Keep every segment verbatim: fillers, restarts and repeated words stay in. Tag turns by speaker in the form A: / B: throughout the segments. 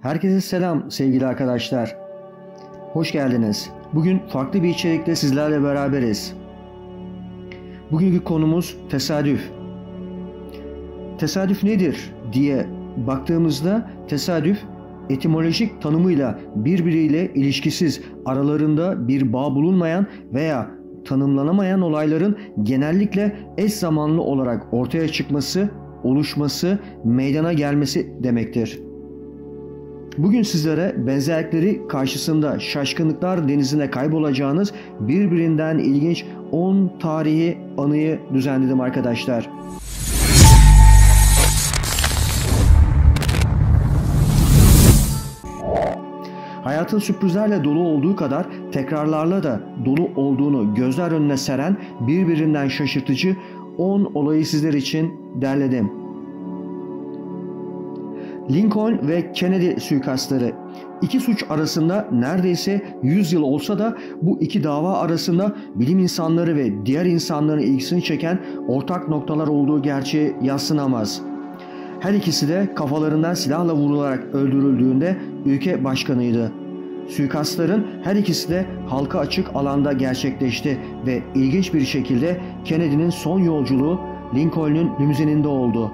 A: Herkese selam sevgili arkadaşlar. Hoş geldiniz. Bugün farklı bir içerikte sizlerle beraberiz. Bugünkü konumuz tesadüf. Tesadüf nedir diye baktığımızda tesadüf etimolojik tanımıyla birbiriyle ilişkisiz, aralarında bir bağ bulunmayan veya tanımlanamayan olayların genellikle eş zamanlı olarak ortaya çıkması, oluşması, meydana gelmesi demektir. Bugün sizlere benzerlikleri karşısında şaşkınlıklar denizine kaybolacağınız birbirinden ilginç on tarihi anıyı düzenledim arkadaşlar. Hayatın sürprizlerle dolu olduğu kadar tekrarlarla da dolu olduğunu gözler önüne seren birbirinden şaşırtıcı on olayı sizler için derledim. Lincoln ve Kennedy suikastları. İki suç arasında neredeyse yüz yıl olsa da bu iki dava arasında bilim insanları ve diğer insanların ilgisini çeken ortak noktalar olduğu gerçeği yadsınamaz. Her ikisi de kafalarından silahla vurularak öldürüldüğünde ülke başkanıydı. Suikastların her ikisi de halka açık alanda gerçekleşti ve ilginç bir şekilde Kennedy'nin son yolculuğu Lincoln'un limuzininde oldu.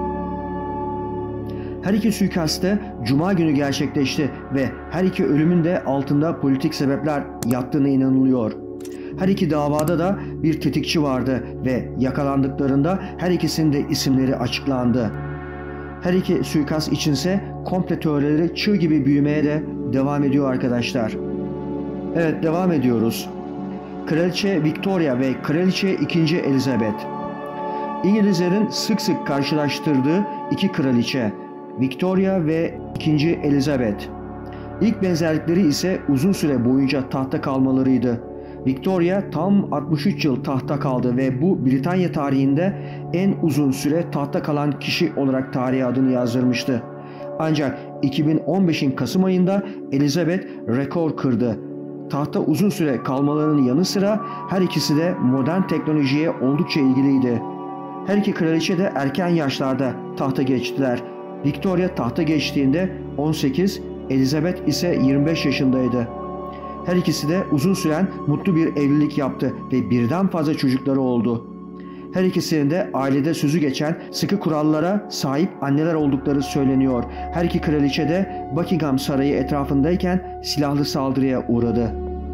A: Her iki suikast de Cuma günü gerçekleşti ve her iki ölümün de altında politik sebepler yattığına inanılıyor. Her iki davada da bir tetikçi vardı ve yakalandıklarında her ikisinin de isimleri açıklandı. Her iki suikast içinse komple teorileri çığ gibi büyümeye de devam ediyor arkadaşlar. Evet, devam ediyoruz. Kraliçe Victoria ve Kraliçe ikinci. Elizabeth. İngilizlerin sık sık karşılaştırdığı iki kraliçe, Victoria ve ikinci. Elizabeth. İlk benzerlikleri ise uzun süre boyunca tahta kalmalarıydı. Victoria tam altmış üç yıl tahta kaldı ve bu Britanya tarihinde en uzun süre tahta kalan kişi olarak tarihe adını yazdırmıştı. Ancak iki bin on beşin Kasım ayında Elizabeth rekor kırdı. Tahta uzun süre kalmalarının yanı sıra her ikisi de modern teknolojiye oldukça ilgiliydi. Her iki kraliçe de erken yaşlarda tahta geçtiler. Victoria tahta geçtiğinde on sekiz, Elizabeth ise yirmi beş yaşındaydı. Her ikisi de uzun süren mutlu bir evlilik yaptı ve birden fazla çocukları oldu. Her ikisinin de ailede sözü geçen sıkı kurallara sahip anneler oldukları söyleniyor. Her iki kraliçe de Buckingham Sarayı etrafındayken silahlı saldırıya uğradı.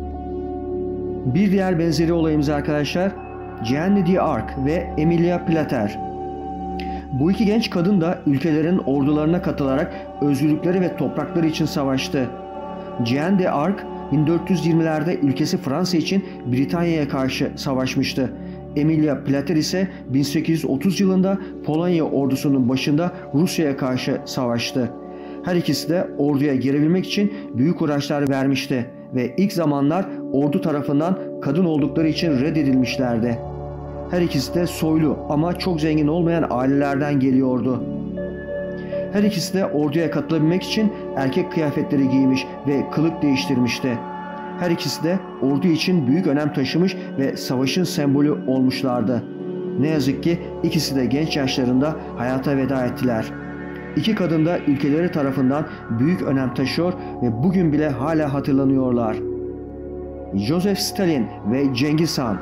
A: Bir diğer benzeri olayımız arkadaşlar, Jeanne d'Arc ve Emilia Plater. Bu iki genç kadın da ülkelerin ordularına katılarak özgürlükleri ve toprakları için savaştı. Jeanne d'Arc bin dört yüz yirmilerde ülkesi Fransa için Britanya'ya karşı savaşmıştı. Emilia Plater ise bin sekiz yüz otuz yılında Polonya ordusunun başında Rusya'ya karşı savaştı. Her ikisi de orduya girebilmek için büyük uğraşlar vermişti ve ilk zamanlar ordu tarafından kadın oldukları için reddedilmişlerdi. Her ikisi de soylu ama çok zengin olmayan ailelerden geliyordu. Her ikisi de orduya katılabilmek için erkek kıyafetleri giymiş ve kılık değiştirmişti. Her ikisi de ordu için büyük önem taşımış ve savaşın sembolü olmuşlardı. Ne yazık ki ikisi de genç yaşlarında hayata veda ettiler. İki kadın da ülkeleri tarafından büyük önem taşıyor ve bugün bile hala hatırlanıyorlar. Joseph Stalin ve Cengiz Han.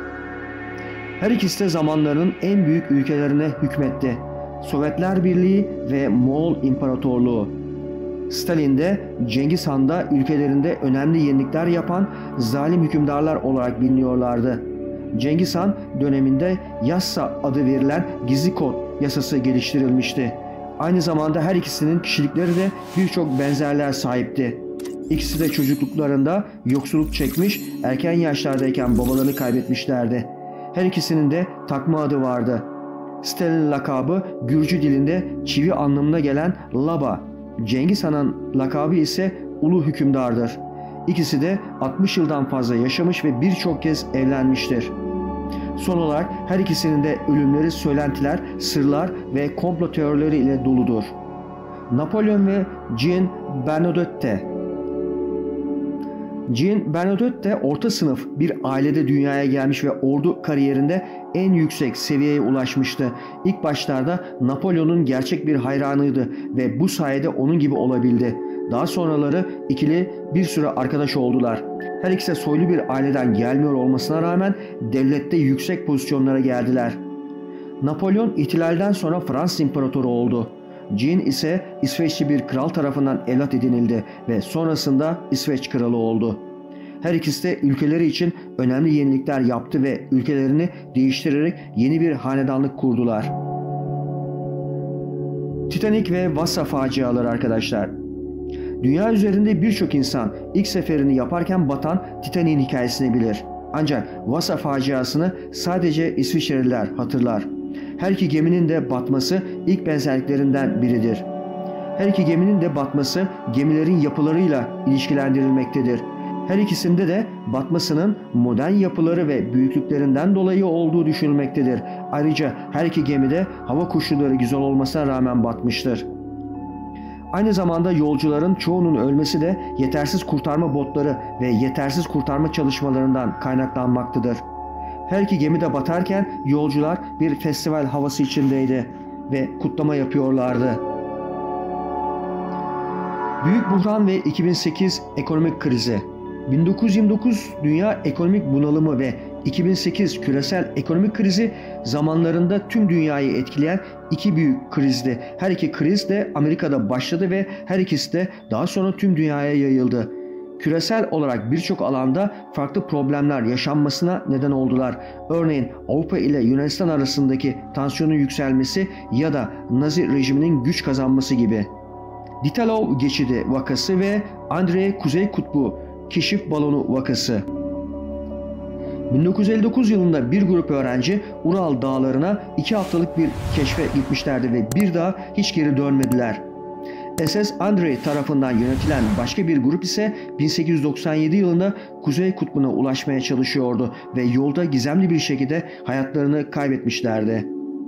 A: Her ikisi de zamanlarının en büyük ülkelerine hükmetti. Sovyetler Birliği ve Moğol İmparatorluğu. Stalin de Cengiz Han da ülkelerinde önemli yenilikler yapan zalim hükümdarlar olarak biliniyorlardı. Cengiz Han döneminde Yassa adı verilen gizli kod yasası geliştirilmişti. Aynı zamanda her ikisinin kişilikleri de birçok benzerler sahipti. İkisi de çocukluklarında yoksulluk çekmiş, erken yaşlardayken babalarını kaybetmişlerdi. Her ikisinin de takma adı vardı. Stalin lakabı Gürcü dilinde çivi anlamına gelen Laba, Cengiz Han'ın lakabı ise Ulu Hükümdar'dır. İkisi de altmış yıldan fazla yaşamış ve birçok kez evlenmiştir. Son olarak her ikisinin de ölümleri söylentiler, sırlar ve komplo teorileri ile doludur. Napolyon ve Jean Bernadotte. Jean Bernadotte orta sınıf bir ailede dünyaya gelmiş ve ordu kariyerinde en yüksek seviyeye ulaşmıştı. İlk başlarda Napolyon'un gerçek bir hayranıydı ve bu sayede onun gibi olabildi. daha sonraları ikili bir süre arkadaş oldular. Her ikisi de soylu bir aileden gelmiyor olmasına rağmen devlette yüksek pozisyonlara geldiler. Napolyon ihtilalden sonra Fransız İmparatoru oldu. Jean ise İsveçli bir kral tarafından evlat edinildi ve sonrasında İsveç kralı oldu. Her ikisi de ülkeleri için önemli yenilikler yaptı ve ülkelerini değiştirerek yeni bir hanedanlık kurdular. Titanic ve Vasa faciaları arkadaşlar. Dünya üzerinde birçok insan ilk seferini yaparken batan Titanic'in hikayesini bilir. Ancak Vasa faciasını sadece İsviçreliler hatırlar. Her iki geminin de batması ilk benzerliklerinden biridir. Her iki geminin de batması gemilerin yapılarıyla ilişkilendirilmektedir. Her ikisinde de batmasının modern yapıları ve büyüklüklerinden dolayı olduğu düşünülmektedir. Ayrıca her iki gemide hava koşulları güzel olmasına rağmen batmıştır. Aynı zamanda yolcuların çoğunun ölmesi de yetersiz kurtarma botları ve yetersiz kurtarma çalışmalarından kaynaklanmaktadır. Her iki gemi de batarken yolcular bir festival havası içindeydi ve kutlama yapıyorlardı. Büyük buhran ve iki bin sekiz ekonomik krizi. bin dokuz yüz yirmi dokuz dünya ekonomik bunalımı ve iki bin sekiz küresel ekonomik krizi zamanlarında tüm dünyayı etkileyen iki büyük krizdi. Her iki kriz de Amerika'da başladı ve her ikisi de daha sonra tüm dünyaya yayıldı. Küresel olarak birçok alanda farklı problemler yaşanmasına neden oldular. Örneğin Avrupa ile Yunanistan arasındaki tansiyonun yükselmesi ya da Nazi rejiminin güç kazanması gibi. Ditalov geçidi vakası ve Andrei Kuzey Kutbu keşif balonu vakası. bin dokuz yüz elli dokuz yılında bir grup öğrenci Ural dağlarına iki haftalık bir keşfe gitmişlerdi ve bir daha hiç geri dönmediler. S S Andrei tarafından yönetilen başka bir grup ise bin sekiz yüz doksan yedi yılında Kuzey Kutbu'na ulaşmaya çalışıyordu ve yolda gizemli bir şekilde hayatlarını kaybetmişlerdi.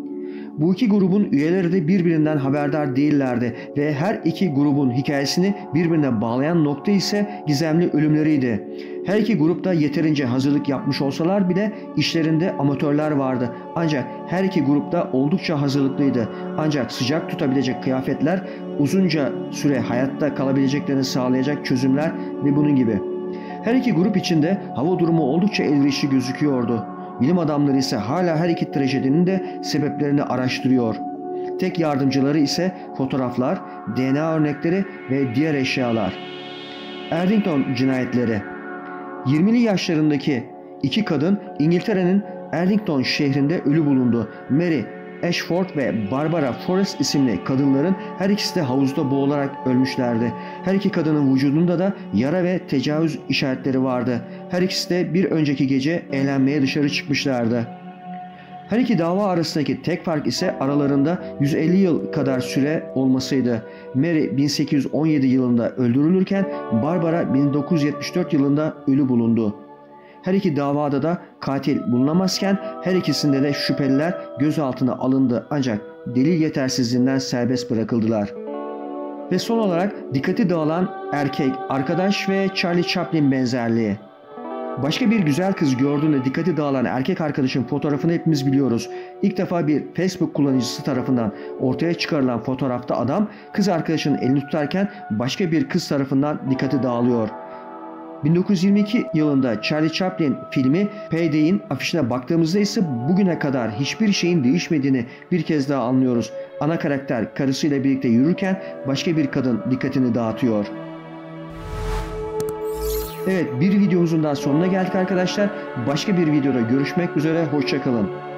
A: Bu iki grubun üyeleri de birbirinden haberdar değillerdi ve her iki grubun hikayesini birbirine bağlayan nokta ise gizemli ölümleriydi. Her iki grupta yeterince hazırlık yapmış olsalar bile işlerinde amatörler vardı. Ancak her iki grupta oldukça hazırlıklıydı. Ancak sıcak tutabilecek kıyafetler, uzunca süre hayatta kalabileceklerini sağlayacak çözümler ve bunun gibi. Her iki grup içinde hava durumu oldukça elverişli gözüküyordu. Bilim adamları ise hala her iki trajedinin de sebeplerini araştırıyor. Tek yardımcıları ise fotoğraflar, D N A örnekleri ve diğer eşyalar. Erdington cinayetleri. yirmili yaşlarındaki iki kadın İngiltere'nin Erdington şehrinde ölü bulundu. Mary Ashford ve Barbara Forrest isimli kadınların her ikisi de havuzda boğularak ölmüşlerdi. Her iki kadının vücudunda da yara ve tecavüz işaretleri vardı. Her ikisi de bir önceki gece eğlenmeye dışarı çıkmışlardı. Her iki dava arasındaki tek fark ise aralarında yüz elli yıl kadar süre olmasıydı. Mary bin sekiz yüz on yedi yılında öldürülürken Barbara bin dokuz yüz yetmiş dört yılında ölü bulundu. Her iki davada da katil bulunamazken her ikisinde de şüpheliler gözaltına alındı ancak delil yetersizliğinden serbest bırakıldılar. Ve son olarak dikkati dağılan erkek arkadaş ve Charlie Chaplin benzerliği. Başka bir güzel kız gördüğünde dikkati dağılan erkek arkadaşın fotoğrafını hepimiz biliyoruz. İlk defa bir Facebook kullanıcısı tarafından ortaya çıkarılan fotoğrafta adam kız arkadaşının elini tutarken başka bir kız tarafından dikkati dağılıyor. bin dokuz yüz yirmi iki yılında Charlie Chaplin filmi Payday'in afişine baktığımızda ise bugüne kadar hiçbir şeyin değişmediğini bir kez daha anlıyoruz. Ana karakter karısıyla birlikte yürürken başka bir kadın dikkatini dağıtıyor. Evet, bir videomuzun daha sonuna geldik arkadaşlar. Başka bir videoda görüşmek üzere, hoşça kalın.